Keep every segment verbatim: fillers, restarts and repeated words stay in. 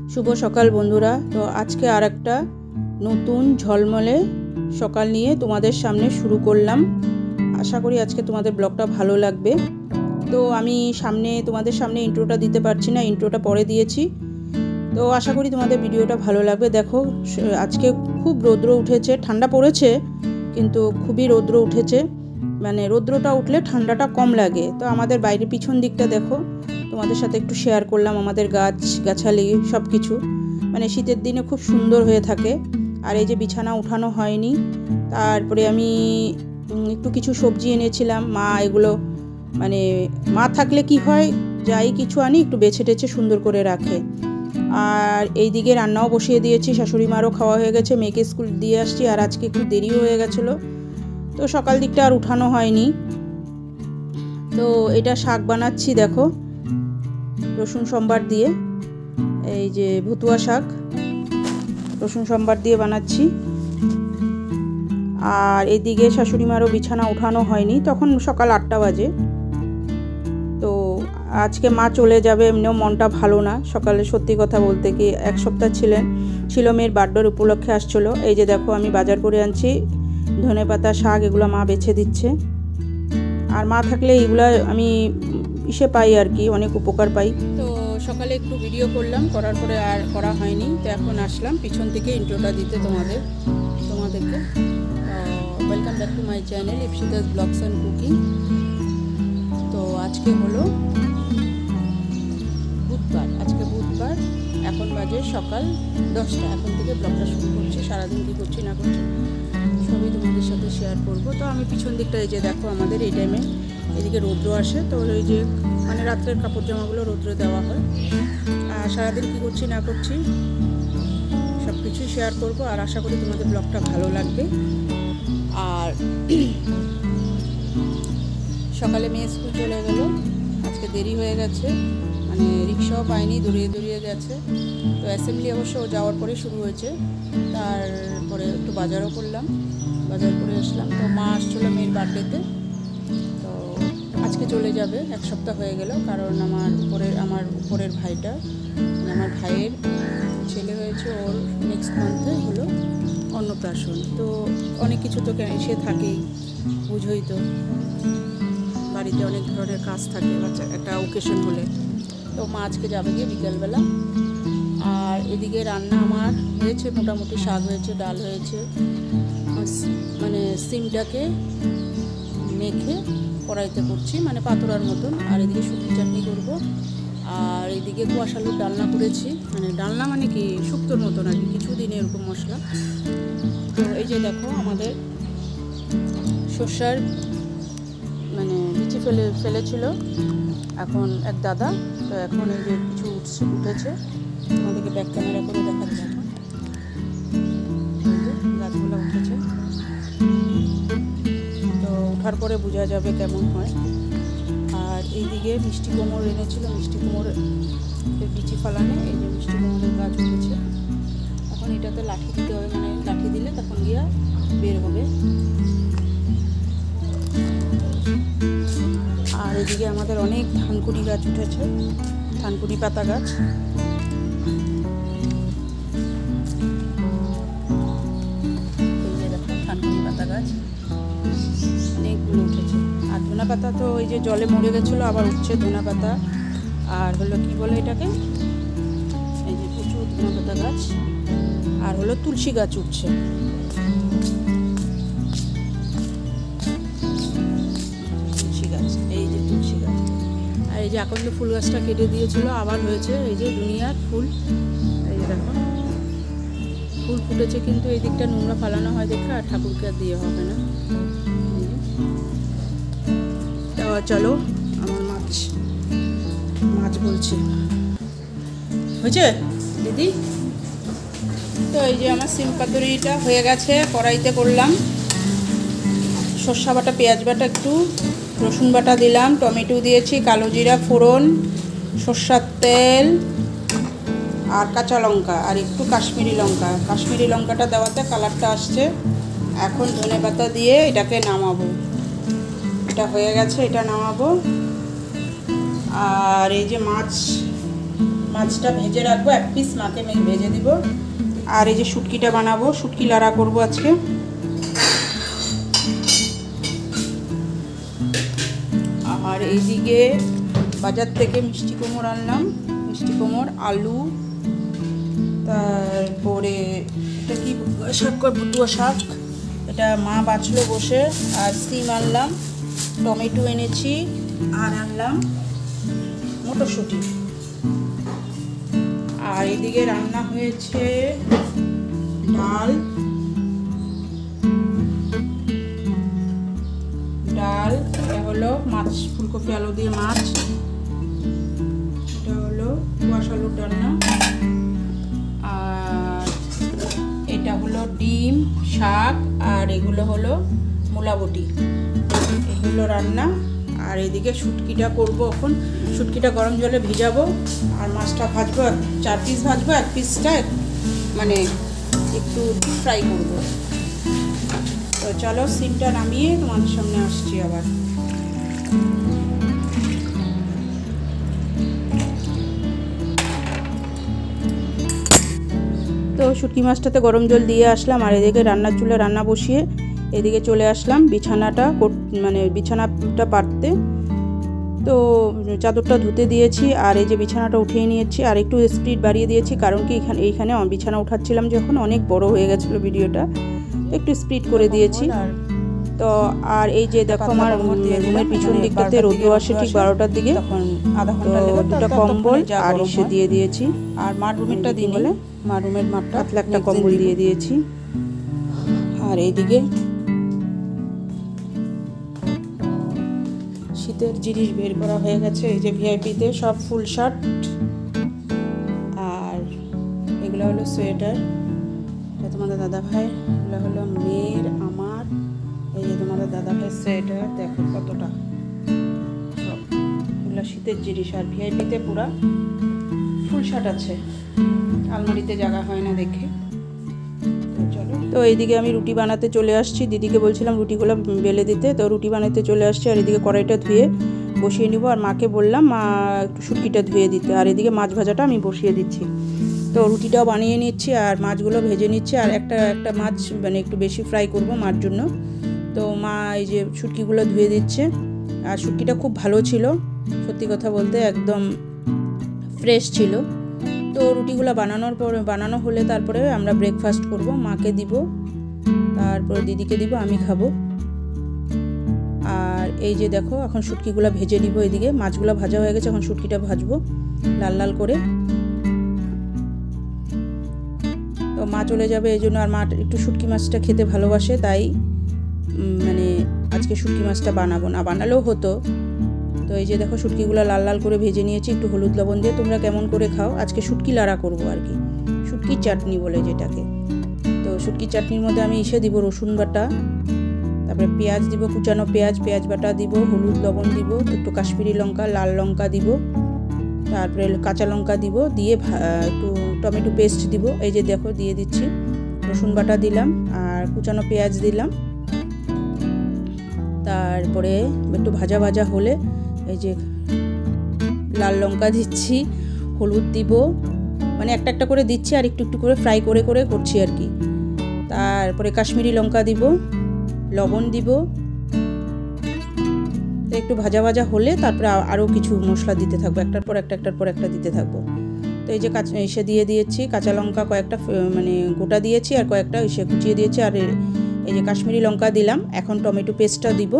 শুভ সকাল বন্ধুরা। তো আজকে আর একটা নতুন ঝলমলে সকাল নিয়ে তোমাদের সামনে শুরু করলাম। আশা করি আজকে তোমাদের ব্লগটা ভালো লাগবে। তো আমি সামনে তোমাদের সামনে ইন্ট্রোটা দিতে পারছি না, ইন্ট্রোটা পরে দিয়েছি। তো আশা করি তোমাদের ভিডিওটা ভালো লাগবে। দেখো আজকে খুব রৌদ্র উঠেছে, ঠান্ডা পড়েছে কিন্তু খুবই রৌদ্র উঠেছে। মানে রৌদ্রটা উঠলে ঠান্ডাটা কম লাগে। তো আমাদের বাইরের পিছন দিকটা দেখো, তোমাদের সাথে একটু শেয়ার করলাম। আমাদের গাছ গাছালি সব কিছু মানে শীতের দিনে খুব সুন্দর হয়ে থাকে। আর এই যে বিছানা উঠানো হয়নি, তারপরে আমি একটু কিছু সবজি এনেছিলাম। মা এগুলো মানে মা থাকলে কি হয়, যাই কিছু আনি একটু বেছে টেছে সুন্দর করে রাখে। আর এই দিকে রান্নাও বসিয়ে দিয়েছি, শাশুড়ি মারও খাওয়া হয়ে গেছে, মেয়েকে স্কুল দিয়ে আসছি। আর আজকে একটু দেরিও হয়ে গেছিলো, তো সকাল দিকটা আর উঠানো হয়নি। তো এটা শাক বানাচ্ছি দেখো, রসুন সম্বার দিয়ে, এই যে ভুতুয়া শাক রসুন সম্বার দিয়ে বানাচ্ছি। আর এদিকে শাশুড়ি মারও বিছানা উঠানো হয়নি, তখন সকাল আটটা বাজে। তো আজকে মা চলে যাবে, এমনিও মনটা ভালো না সকালে। সত্যি কথা বলতে কি, এক সপ্তাহ ছিলেন ছিল মেয়ের বার্থডের উপলক্ষে আসছিলো। এই যে দেখো আমি বাজার করে আনছি ধনেপাতা, শাক, এগুলো মা বেছে দিচ্ছে। আর মা থাকলে এইগুলা আমি ইসে পাই আর কি, অনেক উপকার পাই। তো সকালে একটু ভিডিও করলাম, করার পরে আর করা হয়নি। তো এখন আসলাম পিছন থেকে ইন্ট্রোটা দিতে তোমাদের তোমাদেরকে welcome back to my channel Ipsita's blogs and cooking. তো আজকে হলো বুধবার, আজকে বুধবার, এখন বাজে সকাল দশটা। এখন থেকে ব্লগটা শুরু করছি। সারাদিন কী করছি না করছি সবই তোমাদের সাথে শেয়ার করবো। তো আমি পিছন দিকটা এই যে দেখো, আমাদের এই টাইমে এদিকে রৌদ্র আসে, তো ওই যে মানে রাত্রের কাপড় জামাগুলো রৌদ্রে দেওয়া হয়। আর সারাদিন কী করছি না করছি সব কিছুই শেয়ার করবো। আর আশা করি তোমাদের ব্লগটা ভালো লাগবে। আর সকালে মেয়ে স্কুল চলে গেল, আজকে দেরি হয়ে গেছে, মানে রিক্সাও পাইনি, দৌড়িয়ে দৌড়িয়ে গেছে। তো অ্যাসেম্বলি অবশ্য যাওয়ার পরে শুরু হয়েছে। তারপরে একটু বাজারও করলাম, বাজার করে আসলাম। তো মা আসছিলো মেয়ের বার্থডেতে, তো আজকে চলে যাবে, এক সপ্তাহ হয়ে গেল। কারণ আমার উপরের আমার উপরের ভাইটা মানে আমার ভাইয়ের ছেলে হয়েছে, ওর নেক্সট মান্থে হলো অন্নপ্রাশন। তো অনেক কিছু তো এসে থাকেই, বুঝোই তো, বাড়িতে অনেক ধরনের কাজ থাকে বাচ্চা একটা ওকেশন হলে। তো মা আজকে যাবে গিয়ে বিকেলবেলা। আর এদিকে রান্না আমার হয়েছে মোটামুটি, শাক হয়েছে, ডাল হয়েছে, মানে সিমটাকে মেখে কড়াইতে করছি, মানে পাতোড়ার মতন। আর এদিকে শুকনো চাটনি করবো। আর এদিকে কুয়াশ আলুর ডালনা করেছি, মানে ডালনা মানে কি শুক্তোর মতন আর কি, কিছুদিন এরকম মশলা। তো এই যে দেখো আমাদের সর্ষার মানে বিচি ফেলে ফেলেছিল এখন এক দাদা। তো এখন এই যে কিছু উঠছে উঠেছে, আমাদেরকে ব্যাক ক্যামেরা করে দেখাচ্ছে। এখন গাছগুলো উঠেছে, তো ওঠার পরে বোঝা যাবে কেমন হয়। আর এইদিকে মিষ্টি কুমড় এনেছিল, মিষ্টি কুমড়ের বিচি ফালানে এই যে মিষ্টি কুমড়ের গাছ উঠেছে। এখন এটাতে লাঠি দিতে হবে, মানে লাঠি দিলে তখন গিয়া বের হবে। আর এদিকে আমাদের অনেক ধানকুনি গাছ উঠেছে, ধানকুনি পাতা গাছ। এই যে দেখো ধানকুনি পাতা গাছ অনেকগুলো উঠেছে। আর ধনা পাতা তো ওই যে জলে মরে গেছিলো, আবার উঠছে ধনা পাতা। আর হলো কি বলে এটাকে, এই যে প্রচুর ধনা পাতা গাছ। আর হলো তুলসী গাছ উঠছে। তুলসী গাছ, এই যে তুলসী গাছ। আর এই যে আকন্দ ফুল গাছটা কেটে দিয়েছিল, আবার হয়েছে এই যে দুনিয়ার ফুল। এই যে দেখো ফুল ফুটেছে, কিন্তু এই দিকটা নোংরা ফালানো হয় দেখে আর ঠাকুরকে আর দিয়ে হবে না। চলো আমার মাছ মাছ বলছি হয়েছে দিদি। তো এই যে আমার সিম পাতুরিটা হয়ে গেছে, কড়াইতে করলাম। সর্ষা বাটা, পেঁয়াজ বাটা, একটু রসুন বাটা দিলাম, টমেটো দিয়েছি, কালো জিরা ফোড়ন, সর্ষার তেল আর কাঁচা লঙ্কা আর একটু কাশ্মীরি লঙ্কা। কাশ্মীরি লঙ্কাটা দেওয়াতে কালারটা আসছে। এখন ধনেপাতা দিয়ে এটাকে নামাবো। এটা হয়ে গেছে, এটা নামাবো। আর এই যে মাছ মাছটা ভেজে রাখবো, এক পিস মাকে ভেজে দিব। আর এই যে শুটকিটা বানাবো, শুটকি লাড়া করবো আজকে। আর এইদিকে বাজার থেকে মিষ্টি কুমড় আনলাম, মিষ্টি কুমড়, আলু, তারপরে এটা কি শাক, ভুতুয়া শাক, এটা মা বাছলো বসে। আর সিম আনলাম, টমেটো এনেছি, আর আনলাম মটরশুঁটি। আর এদিকে রান্না হয়েছে ডাল, ডাল এটা হলো মাছ, ফুলকপি আলু দিয়ে মাছ, এটা হলো কুয়াশ আলুর রান্না। আর এটা হলো ডিম, শাক, আর এগুলো হলো মূলা বটি, এগুলো রান্না। আর এদিকে শুটকিটা করবো এখন, শুটকিটা গরম জলে ভিজাবো আর মাছটা ভাজবো, চার পিস ভাজবো, এক পিসটা মানে একটু ফ্রাই করবো। তো চলো সিমটা নামিয়ে তোমাদের সামনে আসছি আবার। তো শুটকি মাছটাতে গরম জল দিয়ে আসলাম, আর এদিকে রান্নার চুলে রান্না বসিয়ে এদিকে চলে আসলাম বিছানাটা মানে বিছানাটা পাততে। তো চাদরটা ধুতে দিয়েছি, আর এই যে বিছানাটা উঠিয়ে নিয়েছি, আর একটু স্পিড বাড়িয়ে দিয়েছি, কারণ কি এখানে এইখানে বিছানা উঠাচ্ছিলাম যখন অনেক বড় হয়ে গেছিলো ভিডিওটা, একটু স্পিড করে দিয়েছি। তো আর এই যে দেখো আমার রুমের পিছন দিকটাতে রোদও আসে ঠিক বারোটার দিকে, তখন আধা ঘন্টা দুটা কম্বল আর এসে দিয়ে দিয়েছি। আর মার রুমেরটা দিন হলে মার রুমের মাঠটা পাতলা একটা কম্বল দিয়ে দিয়েছি। আর এইদিকে শীতের জিনিস বের করা হয়ে গেছে, এই যে ভিআইপিতে সব ফুল শার্ট, আর এগুলো হলো সোয়েটার, এটা তোমাদের দাদা ভাই, এগুলো হলো মেয়ের, আমার, এই যে তোমাদের দাদা ভাই সোয়েটার, দেখো কতটা, সব এগুলো শীতের জিনিস। আর ভিআইপিতে পুরা ফুল শার্ট আছে, আলমারিতে জায়গা হয় না দেখে। তো এইদিকে আমি রুটি বানাতে চলে আসছি, দিদিকে বলছিলাম রুটিগুলো বেলে দিতে, তো রুটি বানাতে চলে আসছি। আর এদিকে কড়াইটা ধুয়ে বসিয়ে নিব, আর মাকে বললাম মা একটু শুটকিটা ধুয়ে দিতে, আর এদিকে মাছ ভাজাটা আমি বসিয়ে দিচ্ছি। তো রুটিটাও বানিয়ে নিচ্ছি আর মাছগুলো ভেজে নিচ্ছি, আর একটা একটা মাছ মানে একটু বেশি ফ্রাই করব মার জন্য। তো মা এই যে শুটকিগুলো ধুয়ে দিচ্ছে, আর শুটকিটা খুব ভালো ছিল, সত্যি কথা বলতে একদম ফ্রেশ ছিল। তো রুটিগুলো বানানোর পরে বানানো হলে তারপরে আমরা ব্রেকফাস্ট করব, মাকে দিব, তারপরে দিদিকে দিব, আমি খাবো। আর এই যে দেখো এখন শুটকিগুলো ভেজে নিব, এদিকে মাছগুলো ভাজা হয়ে গেছে, এখন শুটকিটা ভাজবো লাল লাল করে। তো মা চলে যাবে এই জন্য, আর মা একটু শুটকি মাছটা খেতে ভালোবাসে, তাই মানে আজকে শুটকি মাছটা বানাবো, না বানালেও হতো। তো এই যে দেখো শুটকিগুলো লাল লাল করে ভেজে নিয়েছি একটু হলুদ লবণ দিয়ে। তোমরা কেমন করে খাও? আজকে শুটকি লাড়া করবো আর কি, শুটকির চাটনি বলে যেটাকে। তো শুটকির চাটনির মধ্যে আমি ইসে দিব রসুন বাটা, তারপরে পেঁয়াজ দিব, কুচানো পেঁয়াজ, পেঁয়াজ বাটা দিব, হলুদ লবণ দিব, একটু কাশ্মীরি লঙ্কা, লাল লঙ্কা দিব, তারপরে কাঁচা লঙ্কা দিব, দিয়ে একটু টমেটো পেস্ট দিব। এই যে দেখো দিয়ে দিচ্ছি, রসুন বাটা দিলাম আর কুচানো পেঁয়াজ দিলাম, তারপরে একটু ভাজা ভাজা হলে এই যে লাল লঙ্কা দিচ্ছি, হলুদ দিব, মানে একটা একটা করে দিচ্ছি আর একটু একটু করে ফ্রাই করে করে করছি আর কি। তারপরে কাশ্মীরি লঙ্কা দিব, লবণ দিব, তো একটু ভাজা ভাজা হলে তারপরে আরও কিছু মশলা দিতে থাকবো, একটার পর একটা একটার পর একটা দিতে থাকবো। তো এই যে কাঁচা এসে দিয়ে দিয়েছি, কাঁচা লঙ্কা কয়েকটা মানে গোটা দিয়েছি, আর কয়েকটা এসে কুচিয়ে দিয়েছি, আর এই যে কাশ্মীরি লঙ্কা দিলাম। এখন টমেটো পেস্টটা দিব,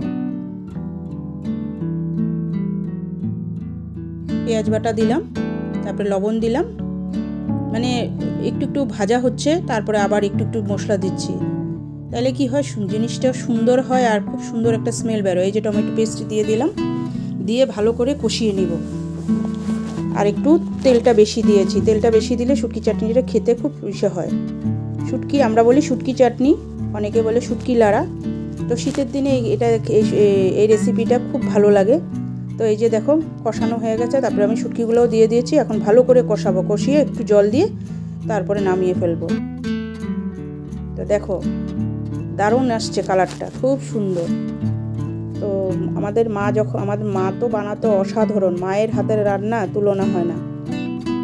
পেঁয়াজ বাটা দিলাম, তারপরে লবণ দিলাম, মানে একটু একটু ভাজা হচ্ছে, তারপরে আবার একটু একটু মশলা দিচ্ছি, তাহলে কি হয় জিনিসটা সুন্দর হয় আর খুব সুন্দর একটা স্মেল বেরোয়। এই যে টমেটো পেস্ট দিয়ে দিলাম, দিয়ে ভালো করে কষিয়ে নিব। আর একটু তেলটা বেশি দিয়েছি, তেলটা বেশি দিলে শুটকি চাটনিটা খেতে খুব ইসে হয়। শুটকি আমরা বলি শুটকি চাটনি, অনেকে বলে শুটকি লাড়া। তো শীতের দিনে এটা এই রেসিপিটা খুব ভালো লাগে। তো এই যে দেখো কষানো হয়ে গেছে, তারপরে আমি শুটকিগুলোও দিয়ে দিয়েছি, এখন ভালো করে কষাবো, কষিয়ে একটু জল দিয়ে তারপরে নামিয়ে ফেলবো। তো দেখো দারুণ আসছে কালারটা, খুব সুন্দর। তো আমাদের মা যখন আমাদের মা তো বানাতো অসাধারণ, মায়ের হাতের রান্না তুলনা হয় না।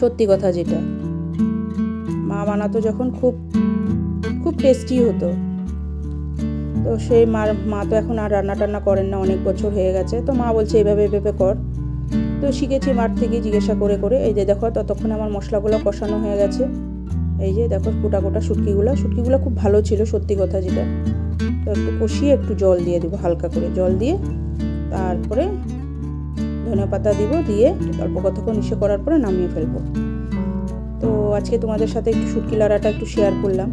সত্যি কথা যেটা, মা বানাতো যখন খুব খুব টেস্টি হতো। তো সেই মার মা তো এখন আর রান্না টান্না করেন না, অনেক বছর হয়ে গেছে। তো মা বলছে এভাবে এভাবে কর, তো শিখেছি মার থেকে জিজ্ঞাসা করে করে। এই যে দেখো ততক্ষণ আমার মশলাগুলো কষানো হয়ে গেছে। এই যে দেখো গোটা গোটা শুটকিগুলো শুটকিগুলো খুব ভালো ছিল সত্যি কথা যেটা। তো একটু কষিয়ে একটু জল দিয়ে দেবো, হালকা করে জল দিয়ে তারপরে ধনে পাতা দিব, দিয়ে অল্প কতক্ষণ ইসে করার পরে নামিয়ে ফেলবো। তো আজকে তোমাদের সাথে একটু শুটকি লাড়াটা একটু শেয়ার করলাম।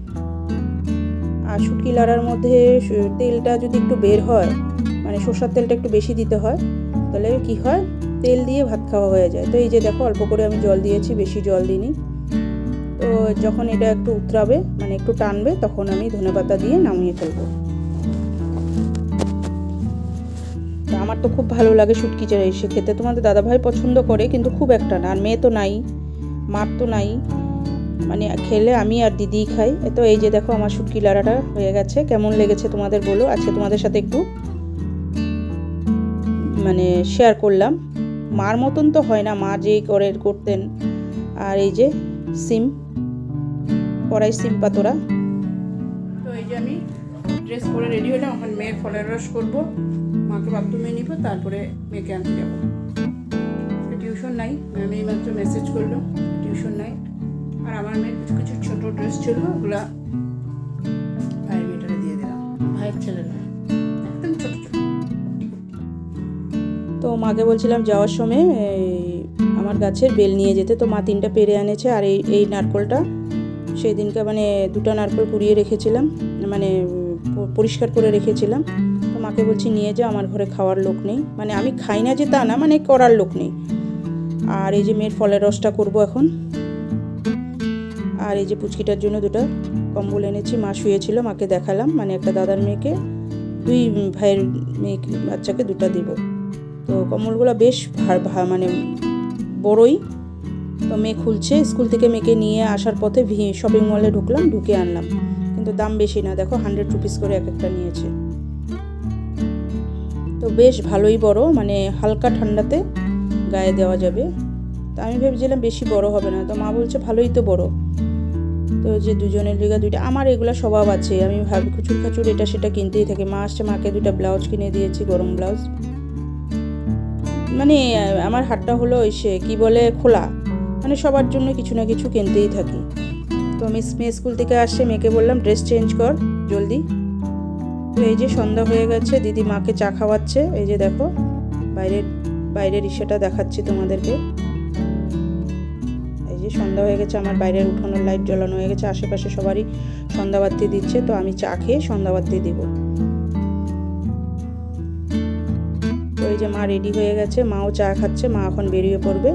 আর শুটকি লাড়ার মধ্যে তেলটা যদি একটু বের হয়, মানে সরষের তেলটা একটু বেশি দিতে হয়, তাহলে কি হয় তেল দিয়ে ভাত খাওয়া হয়ে যায়। তো এই যে দেখো অল্প করে আমি জল দিয়েছি, বেশি জল দিইনি। তো যখন এটা একটু উতরাবে মানে একটু টানবে তখন আমি ধনেপাতা দিয়ে নামিয়ে ফেলবো। তো আমার তো খুব ভালো লাগে শুটকি এসে খেতে। তোমাদের দাদাভাই পছন্দ করে কিন্তু খুব একটা না, আর মেয়ে তো নাই, মার তো নাই, মানে খেলে আমি আর দিদি খাই। তো এই যে দেখো আমার শুটকি লাড়াটা হয়ে গেছে। কেমন লেগেছে তোমাদের বলো। আজকে তোমাদের সাথে একটু মানে শেয়ার করলাম। মার মতন তো হয় না, মা যেই করে করতেন। আর এই যে সিম কড়াই সিম পাতোরা। তো এই যে আমি ড্রেস পরে রেডি হলাম, এখন মেয়ের ফলের রস করবো, মাকে বাথরুমে নিব, তারপরে মেয়েকে আনতে যাবো। টিউশন নাই, ম্যাম এই মাত্র মেসেজ করলো টিউশন নাই। আর আমার মেয়ের কিছু কিছু ছোটো ড্রেস ছিল, ওগুলা ভাইয়ের মেয়েটারে দিয়ে দিলাম, ভাইয়ের ছেলেরা একদম ছোটো ছোটো। তো মাকে বলছিলাম যাওয়ার সময় আমার গাছের বেল নিয়ে যেতে, তো মা তিনটা পেরে আনেছে। আর এই এই নারকোলটা সেই দিনকে মানে দুটো নারকোল কুড়িয়ে রেখেছিলাম, মানে পরিষ্কার করে রেখেছিলাম। তো মাকে বলছি নিয়ে যা, আমার ঘরে খাওয়ার লোক নেই, মানে আমি খাই না যে তা না, মানে করার লোক নেই। আর এই যে মেয়ের ফলের রসটা করব এখন। আর এই যে পুচকিটার জন্য দুটো কম্বল এনেছি, মা শুয়েছিল, মাকে দেখালাম, মানে একটা দাদার মেয়েকে, দুই ভাইয়ের মেয়ে বাচ্চাকে দুটো দিব। তো কম্বলগুলো বেশ মানে বড়ই। তো মেয়ে খুলছে, স্কুল থেকে মেয়েকে নিয়ে আসার পথে শপিং মলে ঢুকলাম, ঢুকে আনলাম, কিন্তু দাম বেশি না, দেখো হান্ড্রেড রুপিস করে এক একটা নিয়েছে। তো বেশ ভালোই বড়, মানে হালকা ঠান্ডাতে গায়ে দেওয়া যাবে। তো আমি ভেবেছিলাম বেশি বড় হবে না, তো মা বলছে ভালোই তো বড়। তো যে দুজনের লিগা দুইটা, আমার এগুলো স্বভাব আছে, আমি ভাবি খুচুর খাচুর এটা সেটা কিনতেই থাকি। মা আসছে, মাকে দুটা ব্লাউজ কিনে দিয়েছি, গরম ব্লাউজ। মানে আমার হাতটা হলো এসে কি বলে খোলা, মানে সবার জন্য কিছু না কিছু কিনতেই থাকি। তো আমি মেয়ে স্কুল থেকে আসছে, মেয়েকে বললাম ড্রেস চেঞ্জ কর জলদি। তো এই যে সন্ধ্যা হয়ে গেছে, দিদি মাকে চা খাওয়াচ্ছে। এই যে দেখো বাইরের বাইরের ইস্যুটা দেখাচ্ছি তোমাদেরকে। এই যে সন্ধ্যা হয়ে গেছে, আমার বাইরের উঠোনের লাইট জ্বালানো হয়ে গেছে, আশেপাশে সবারই সন্ধ্যাবাতি দিচ্ছে। তো আমি চা খেয়ে সন্ধ্যাবাতি দিব। তো এই যে মা রেডি হয়ে গেছে, মাও চা খাচ্ছে, মা এখন বেরিয়ে পড়বে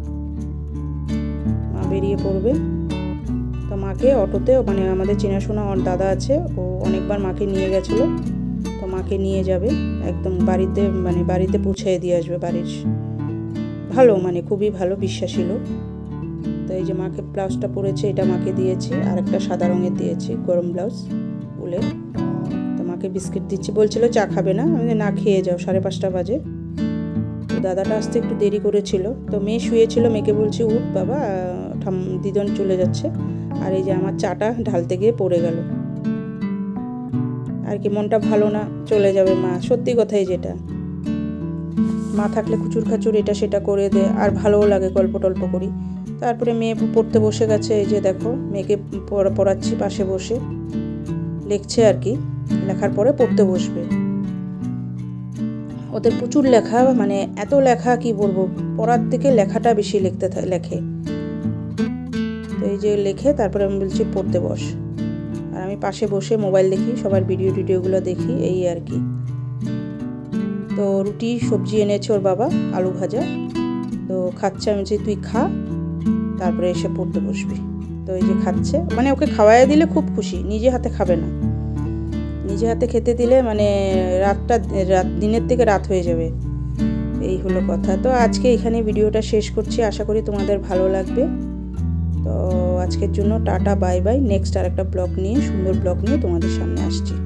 মা বেরিয়ে পড়বে তো মাকে অটোতে, মানে আমাদের চেনাশোনা দাদা আছে, ও অনেকবার মাকে নিয়ে গেছিলো, তো মাকে নিয়ে যাবে একদম বাড়িতে, মানে বাড়িতে পৌঁছে দিয়ে আসবে। বাড়ির ভালো, মানে খুবই ভালো, বিশ্বাসী লোক। তো এই যে মাকে ব্লাউজটা পরেছে, এটা মাকে দিয়েছি, আর একটা সাদা রঙের দিয়েছি গরম ব্লাউজ উলের। তো মাকে বিস্কিট দিচ্ছি, বলছিল চা খাবে না, আমি না খেয়ে যাও, সাড়ে পাঁচটা বাজে। তো দাদাটা আসতে একটু দেরি করেছিল। তো মেয়ে শুয়েছিল, মেয়েকে বলছি উঠ বাবা, ঠাম দিদন চলে যাচ্ছে। আর এই যে আমার চাটা ঢালতে গিয়ে পড়ে গেল, আর কি মনটা ভালো না, চলে যাবে মা। সত্যি কথাই যেটা, মা থাকলে খুচুর খাচুর এটা সেটা করে দেয়, আর ভালোও লাগে, গল্প টল্প করি। তারপরে মেয়ে পড়তে বসে গেছে, এই যে দেখো মেয়েকে পড়াচ্ছি পাশে বসে, লিখছে আর কি, লেখার পরে পড়তে বসবে। ওদের প্রচুর লেখা, মানে এত লেখা কি বলবো, পড়ার থেকে লেখাটা বেশি লিখতে লেখে। তো এই যে লেখে, তারপরে আমি বলছি পড়তে বস, আর আমি পাশে বসে মোবাইল দেখি, সবার ভিডিও টিডিওগুলো দেখি, এই আর কি। তো রুটি সবজি এনেছে ওর বাবা, আলু ভাজা, তো খাচ্ছে। আমি বলছি তুই খা, তারপরে এসে পড়তে বসবি। তো এই যে খাচ্ছে, মানে ওকে খাওয়াইয়া দিলে খুব খুশি, নিজে হাতে খাবে না, নিজে হাতে খেতে দিলে মানে রাতটা রাত দিনের থেকে রাত হয়ে যাবে, এই হলো কথা। তো আজকে এখানে ভিডিওটা শেষ করছি, আশা করি তোমাদের ভালো লাগবে। তো আজকের জন্য টাটা, বাই বাই। নেক্সট আর একটা ব্লগ নিয়ে, সুন্দর ব্লগ নিয়ে তোমাদের সামনে আসছি।